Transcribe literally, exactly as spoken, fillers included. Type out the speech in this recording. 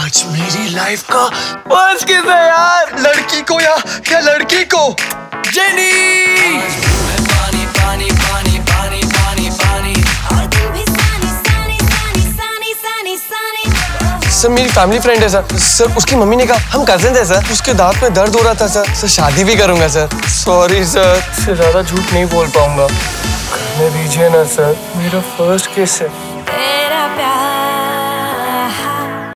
आज मेरी लाइफ का फर्स्ट किस है यार। लड़की को या या लड़की को? जेनी। पानी पानी पानी पानी पानी पानी। सर मेरी फैमिली फ्रेंड है सर। सर उसकी मम्मी ने कहा हम कजिन है सर। उसके दांत में दर्द हो रहा था सर। सर शादी भी करूंगा सर। सॉरी सर, इससे ज्यादा झूठ नहीं बोल पाऊंगा। करने दीजिए ना सर, मेरा फर्स्ट केस है।